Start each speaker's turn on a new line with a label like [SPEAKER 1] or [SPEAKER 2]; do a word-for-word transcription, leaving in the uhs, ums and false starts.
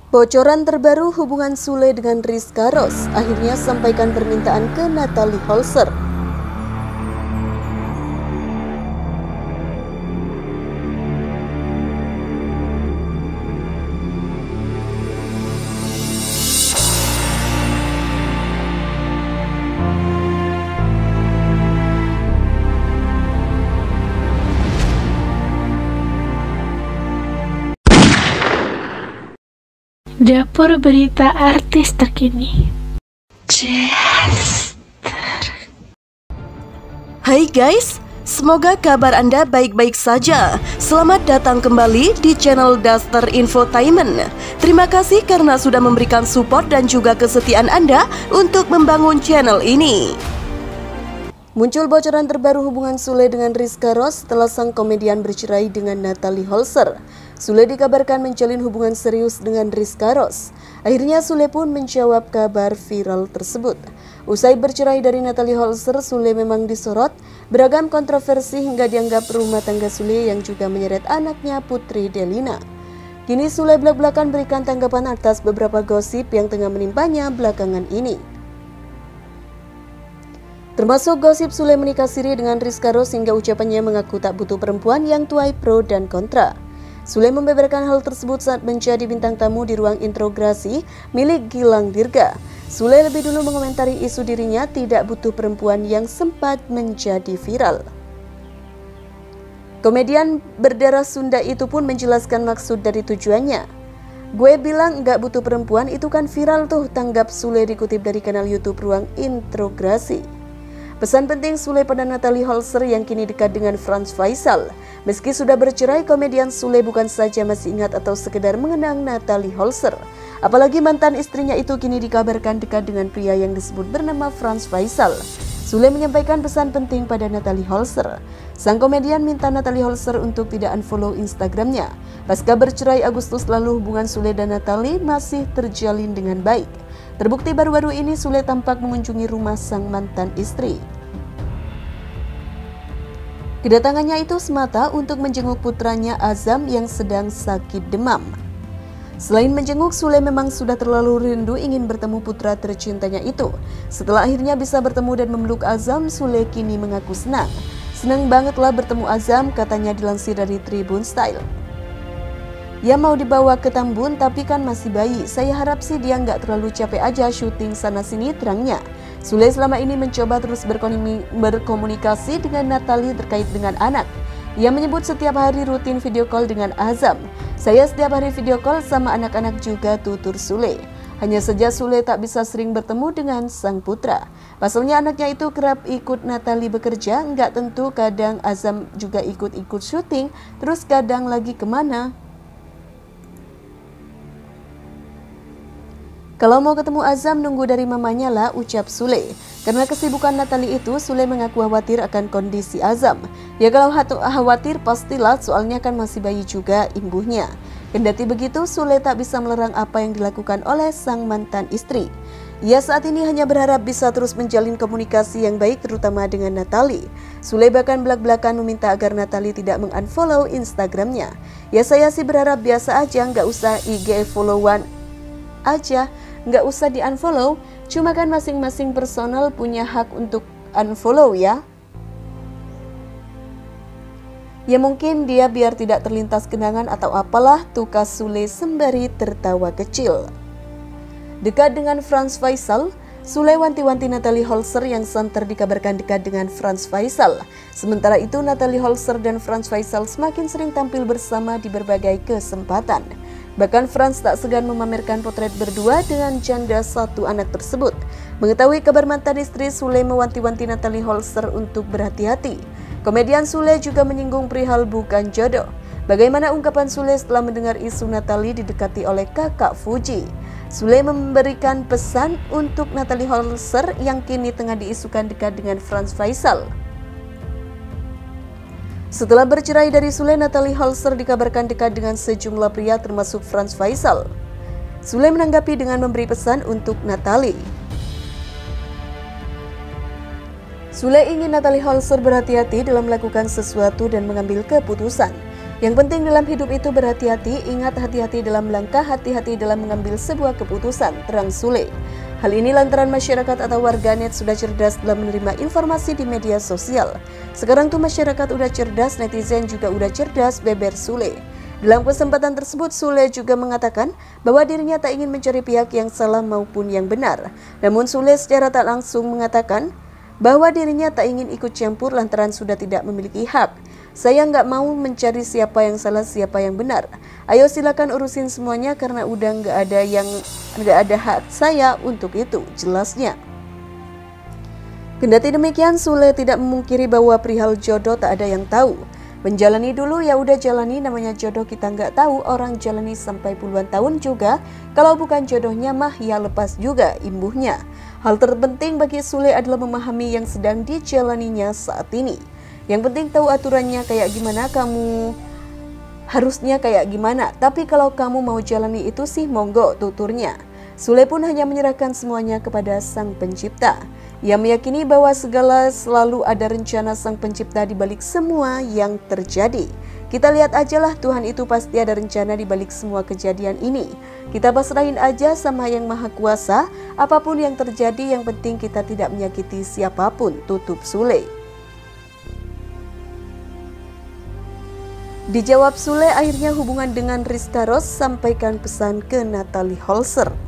[SPEAKER 1] Bocoran terbaru hubungan Sule dengan Rizka Ros akhirnya sampaikan permintaan ke Natalie Holzer.
[SPEAKER 2] Dapur berita artis terkini.
[SPEAKER 1] Hai guys, semoga kabar Anda baik-baik saja. Selamat datang kembali di channel Daster Infotainment. Terima kasih karena sudah memberikan support dan juga kesetiaan Anda untuk membangun channel ini. Muncul bocoran terbaru hubungan Sule dengan Rizka Ros setelah sang komedian bercerai dengan Natalie Holzer. Sule dikabarkan menjalin hubungan serius dengan Rizka Ros. Akhirnya Sule pun menjawab kabar viral tersebut. Usai bercerai dari Natalie Holzer, Sule memang disorot beragam kontroversi hingga dianggap rumah tangga Sule yang juga menyeret anaknya Putri Delina. Kini Sule belak-belakan berikan tanggapan atas beberapa gosip yang tengah menimpanya belakangan ini. Termasuk gosip Sule menikah siri dengan Rizka Ros hingga ucapannya mengaku tak butuh perempuan yang tuai pro dan kontra. Sule membeberkan hal tersebut saat menjadi bintang tamu di ruang interogasi milik Gilang Dirga. Sule lebih dulu mengomentari isu dirinya tidak butuh perempuan yang sempat menjadi viral. Komedian berdarah Sunda itu pun menjelaskan maksud dari tujuannya. Gue bilang nggak butuh perempuan itu kan viral tuh, tanggap Sule dikutip dari kanal YouTube Ruang Interogasi. Pesan penting Sule pada Natalie Holzer yang kini dekat dengan Frans Faisal. Meski sudah bercerai, komedian Sule bukan saja masih ingat atau sekedar mengenang Natalie Holzer. Apalagi mantan istrinya itu kini dikabarkan dekat dengan pria yang disebut bernama Frans Faisal. Sule menyampaikan pesan penting pada Natalie Holzer. Sang komedian minta Natalie Holzer untuk tidak unfollow Instagramnya. Pasca bercerai Agustus lalu, hubungan Sule dan Natalie masih terjalin dengan baik. Terbukti baru-baru ini Sule tampak mengunjungi rumah sang mantan istri. Kedatangannya itu semata untuk menjenguk putranya Azam yang sedang sakit demam. Selain menjenguk, Sule memang sudah terlalu rindu ingin bertemu putra tercintanya itu. Setelah akhirnya bisa bertemu dan memeluk Azam, Sule kini mengaku senang. Senang bangetlah bertemu Azam, katanya dilansir dari Tribun Style. Ya mau dibawa ke Tambun tapi kan masih bayi. Saya harap sih dia nggak terlalu capek aja syuting sana-sini, terangnya. Sule selama ini mencoba terus berkomunikasi dengan Natalie terkait dengan anak. Ia menyebut setiap hari rutin video call dengan Azam. Saya setiap hari video call sama anak-anak juga, tutur Sule. Hanya saja Sule tak bisa sering bertemu dengan sang putra. Pasalnya anaknya itu kerap ikut Natalie bekerja, nggak tentu, kadang Azam juga ikut-ikut syuting, terus kadang lagi kemana. Kalau mau ketemu Azam nunggu dari mamanya lah, ucap Sule. Karena kesibukan Natalie itu, Sule mengaku khawatir akan kondisi Azam. Ya kalau khawatir pastilah, soalnya kan masih bayi juga imbuhnya. Kendati begitu, Sule tak bisa melarang apa yang dilakukan oleh sang mantan istri. Ia saat ini hanya berharap bisa terus menjalin komunikasi yang baik terutama dengan Natalie. Sule bahkan belak-belakan meminta agar Natalie tidak mengunfollow Instagramnya. Ya saya sih berharap biasa aja, nggak usah I G followan aja. Nggak usah di unfollow, cuma kan masing-masing personal punya hak untuk unfollow ya. Ya mungkin dia biar tidak terlintas kenangan atau apalah, tukas Sule sembari tertawa kecil. Dekat dengan Frans Faisal, Sule wanti-wanti Natalie Holzer yang santer dikabarkan dekat dengan Frans Faisal. Sementara itu Natalie Holzer dan Frans Faisal semakin sering tampil bersama di berbagai kesempatan. Bahkan Frans tak segan memamerkan potret berdua dengan janda satu anak tersebut. Mengetahui kabar mantan istri, Sule mewanti-wanti Natalie Holzer untuk berhati-hati. Komedian Sule juga menyinggung perihal bukan jodoh. Bagaimana ungkapan Sule setelah mendengar isu Natalie didekati oleh kakak Fuji? Sule memberikan pesan untuk Natalie Holzer yang kini tengah diisukan dekat dengan Frans Faisal. Setelah bercerai dari Sule, Natalie Holzer dikabarkan dekat dengan sejumlah pria termasuk Frans Faisal. Sule menanggapi dengan memberi pesan untuk Natalie. Sule ingin Natalie Holzer berhati-hati dalam melakukan sesuatu dan mengambil keputusan. Yang penting dalam hidup itu berhati-hati, ingat hati-hati dalam langkah, hati-hati dalam mengambil sebuah keputusan, terang Sule. Hal ini lantaran masyarakat atau warganet sudah cerdas dalam menerima informasi di media sosial. Sekarang tuh masyarakat udah cerdas, netizen juga udah cerdas, beber Sule. Dalam kesempatan tersebut, Sule juga mengatakan bahwa dirinya tak ingin mencari pihak yang salah maupun yang benar. Namun Sule secara tak langsung mengatakan bahwa dirinya tak ingin ikut campur lantaran sudah tidak memiliki hak. Saya nggak mau mencari siapa yang salah, siapa yang benar. Ayo silakan urusin semuanya karena udah nggak ada yang nggak ada hak saya untuk itu, jelasnya. Kendati demikian, Sule tidak memungkiri bahwa perihal jodoh tak ada yang tahu. Menjalani dulu ya udah jalani, namanya jodoh kita nggak tahu, orang jalani sampai puluhan tahun juga. Kalau bukan jodohnya mah ya lepas juga imbuhnya. Hal terpenting bagi Sule adalah memahami yang sedang dijalaninya saat ini. Yang penting tahu aturannya kayak gimana, kamu harusnya kayak gimana. Tapi kalau kamu mau jalani itu sih monggo, tuturnya. Sule pun hanya menyerahkan semuanya kepada Sang Pencipta. Ia meyakini bahwa segala selalu ada rencana Sang Pencipta di balik semua yang terjadi. Kita lihat aja lah, Tuhan itu pasti ada rencana di balik semua kejadian ini. Kita pasrahin aja sama Yang Maha Kuasa. Apapun yang terjadi, yang penting kita tidak menyakiti siapapun, tutup Sule. Dijawab Sule, akhirnya hubungan dengan Rizka Ros, sampaikan pesan ke Natalie Holzer.